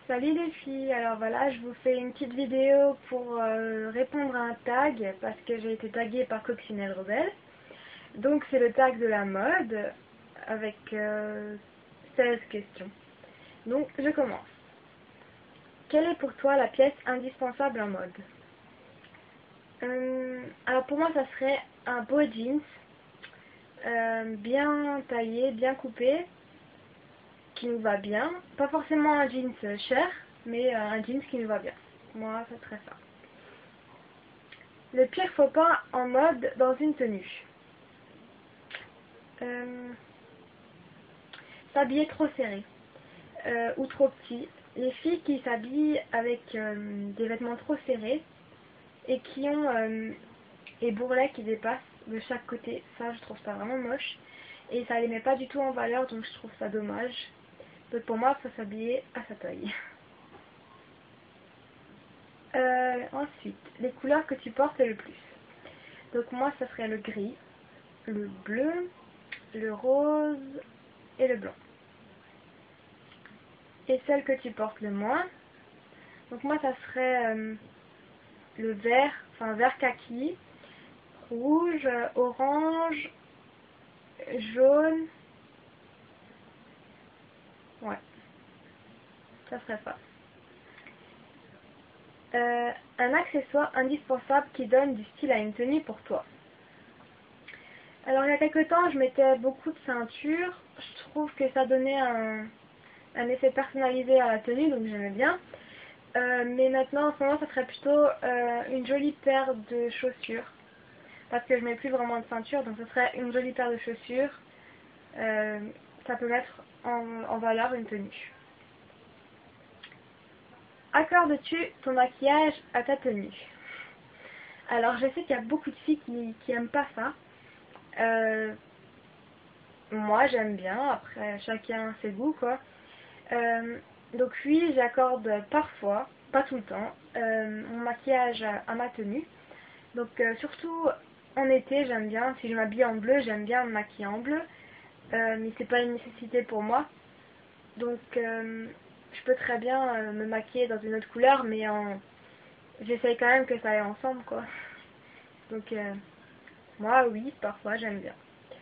Salut les filles, alors voilà, je vous fais une petite vidéo pour répondre à un tag parce que j'ai été taguée par Coccinelle Rebelle. Donc c'est le tag de la mode avec 16 questions. Donc je commence. Quelle est pour toi la pièce indispensable en mode? Alors pour moi ça serait un beau jeans, bien taillé, bien coupé, qui nous va bien. Pas forcément un jeans cher, mais un jeans qui nous va bien. Moi, ça serait ça. Le pire faux pas en mode dans une tenue. S'habiller trop serré ou trop petit. Les filles qui s'habillent avec des vêtements trop serrés et qui ont les bourrelets qui dépassent de chaque côté, ça je trouve ça vraiment moche. Et ça les met pas du tout en valeur, donc je trouve ça dommage. Donc pour moi, il faut s'habiller à sa taille. Ensuite, les couleurs que tu portes le plus. Donc moi, ça serait le gris, le bleu, le rose et le blanc. Et celles que tu portes le moins. Donc moi, ça serait le vert, enfin vert kaki, rouge, orange, jaune. Ouais, ça serait ça. Un accessoire indispensable qui donne du style à une tenue pour toi. Alors il y a quelques temps, je mettais beaucoup de ceintures. Je trouve que ça donnait un effet personnalisé à la tenue, donc j'aimais bien. Mais maintenant, en ce moment, ça serait plutôt une jolie paire de chaussures. Parce que je mets plus vraiment de ceinture, donc ce serait une jolie paire de chaussures. Ça peut mettre en valeur une tenue. Accordes-tu ton maquillage à ta tenue? Alors, je sais qu'il y a beaucoup de filles qui aiment pas ça. Moi, j'aime bien. Après, chacun ses goûts, quoi. Donc oui, j'accorde parfois, pas tout le temps, mon maquillage à ma tenue. Donc surtout en été, j'aime bien, si je m'habille en bleu, j'aime bien me maquiller en bleu. Mais c'est pas une nécessité pour moi. Donc je peux très bien me maquiller dans une autre couleur, mais j'essaye quand même que ça aille ensemble, quoi. Donc moi, oui, parfois j'aime bien.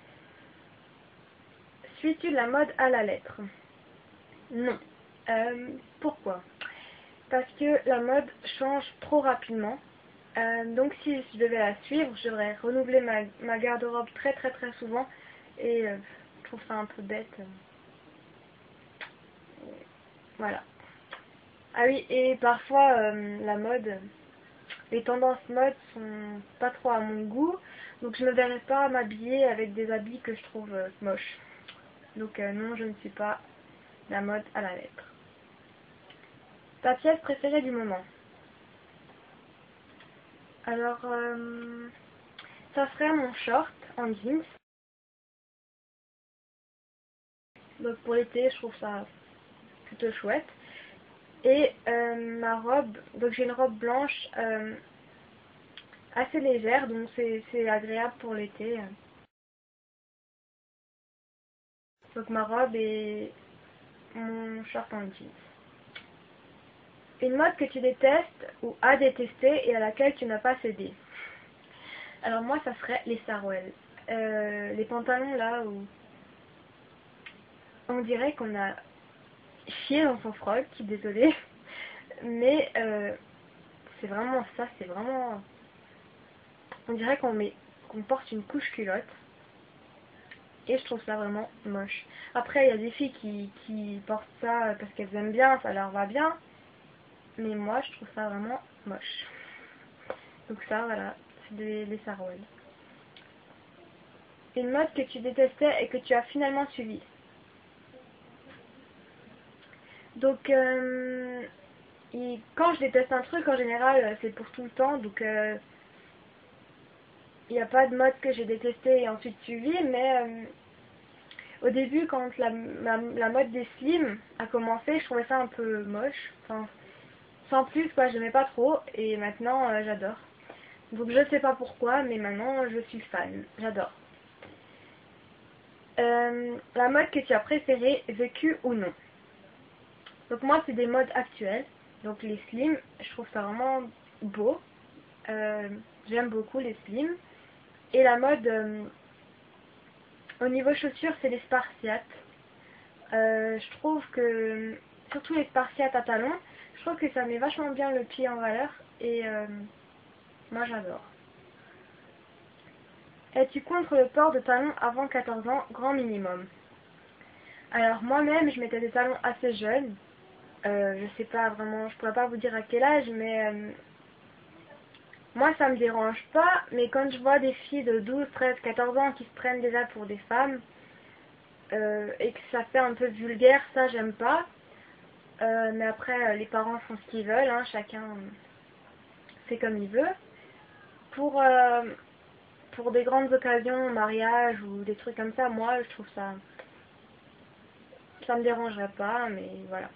Suis-tu la mode à la lettre? Non. Pourquoi? Parce que la mode change trop rapidement. Donc si je devais la suivre, je devrais renouveler ma garde-robe très souvent. Et je trouve ça un peu bête. Voilà. Ah oui, et parfois la mode, les tendances mode sont pas trop à mon goût. Donc je ne me verrais pas m'habiller avec des habits que je trouve moches. Donc non, je ne suis pas la mode à la lettre. Ta pièce préférée du moment? Alors, ça serait mon short en jeans. Donc pour l'été, je trouve ça plutôt chouette. Et ma robe, donc j'ai une robe blanche assez légère, donc c'est agréable pour l'été. Donc ma robe et mon short en jeans. Une mode que tu détestes ou as détesté et à laquelle tu n'as pas cédé. Alors moi, ça serait les sarouels. Les pantalons là où on dirait qu'on a chié dans son froc, désolée. Mais c'est vraiment ça, c'est vraiment... On dirait qu'on porte une couche culotte. Et je trouve ça vraiment moche. Après, il y a des filles qui portent ça parce qu'elles aiment bien, ça leur va bien. Mais moi, je trouve ça vraiment moche. Donc ça, voilà, c'est des sarouels. Une mode que tu détestais et que tu as finalement suivie. Donc, quand je déteste un truc, en général, c'est pour tout le temps. Donc, il n'y a pas de mode que j'ai détesté et ensuite suivi. Mais au début, quand la mode des slims a commencé, je trouvais ça un peu moche. Enfin, sans plus, quoi, je n'aimais pas trop. Et maintenant, j'adore. Donc, je ne sais pas pourquoi, mais maintenant, je suis fan. J'adore. La mode que tu as préférée, vécue ou non. Donc moi c'est des modes actuels. Donc les slims, je trouve ça vraiment beau. J'aime beaucoup les slims. Et la mode au niveau chaussures, c'est les spartiates. Je trouve que, surtout les spartiates à talons, je trouve que ça met vachement bien le pied en valeur. Et moi j'adore. Es-tu contre le port de talons avant 14 ans, grand minimum? Alors moi-même, je mettais des talons assez jeunes. Je sais pas vraiment, je pourrais pas vous dire à quel âge, mais moi ça me dérange pas. Mais quand je vois des filles de 12, 13, 14 ans qui se prennent déjà pour des femmes et que ça fait un peu vulgaire, ça j'aime pas. Mais après, les parents font ce qu'ils veulent, hein, chacun fait comme il veut. Pour des grandes occasions, mariage ou des trucs comme ça, moi je trouve ça me dérangerait pas, mais voilà.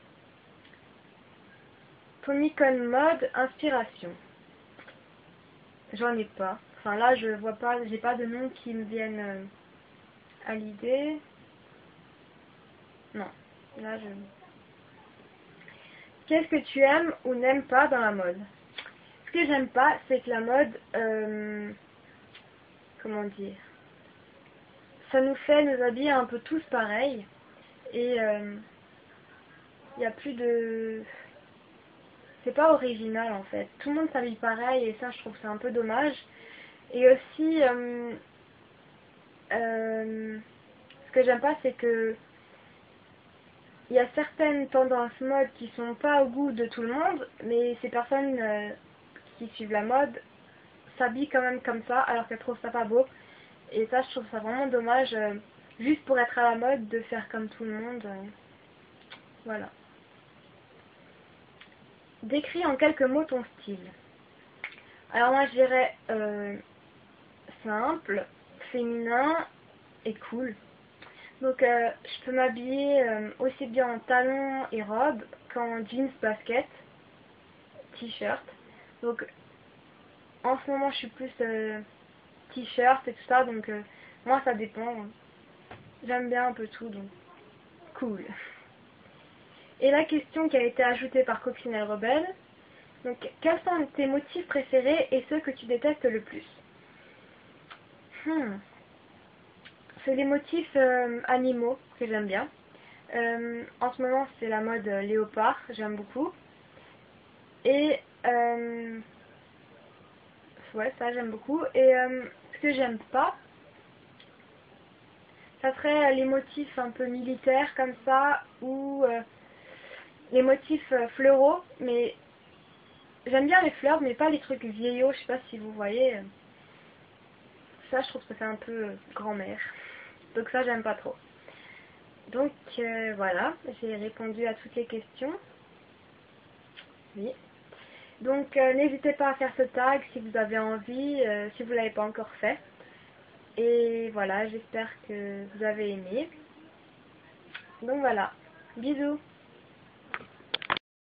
Ton icône mode, inspiration. J'en ai pas. Enfin là, je vois pas, j'ai pas de noms qui me viennent à l'idée. Non. Là, je. Qu'est-ce que tu aimes ou n'aimes pas dans la mode? Ce que j'aime pas, c'est que la mode, comment dire, ça nous fait nous habiller un peu tous pareil. Et il y a plus de. C'est pas original en fait. Tout le monde s'habille pareil et ça, je trouve que c'est un peu dommage. Et aussi, ce que j'aime pas, c'est que il y a certaines tendances mode qui sont pas au goût de tout le monde, mais ces personnes qui suivent la mode s'habillent quand même comme ça, alors qu'elles trouvent ça pas beau. Et ça, je trouve ça vraiment dommage, juste pour être à la mode, de faire comme tout le monde. Voilà. Décris en quelques mots ton style. Alors moi, je dirais simple, féminin et cool. Donc je peux m'habiller aussi bien en talons et robes qu'en jeans, basket, t-shirt. Donc en ce moment je suis plus t-shirt et tout ça, donc moi ça dépend. J'aime bien un peu tout, donc cool. Et la question qui a été ajoutée par Coccinelle Rebelle, donc quels sont tes motifs préférés et ceux que tu détestes le plus? C'est les motifs animaux que j'aime bien. En ce moment, c'est la mode léopard, j'aime beaucoup. Et ouais, ça j'aime beaucoup. Et ce que j'aime pas, ça serait les motifs un peu militaires comme ça, ou les motifs fleuraux. Mais j'aime bien les fleurs, mais pas les trucs vieillots. Je sais pas si vous voyez. Ça, je trouve que ça fait un peu grand-mère. Donc ça, j'aime pas trop. Donc voilà, j'ai répondu à toutes les questions. Oui. Donc n'hésitez pas à faire ce tag si vous avez envie, si vous ne l'avez pas encore fait. Et voilà, j'espère que vous avez aimé. Donc voilà, bisous.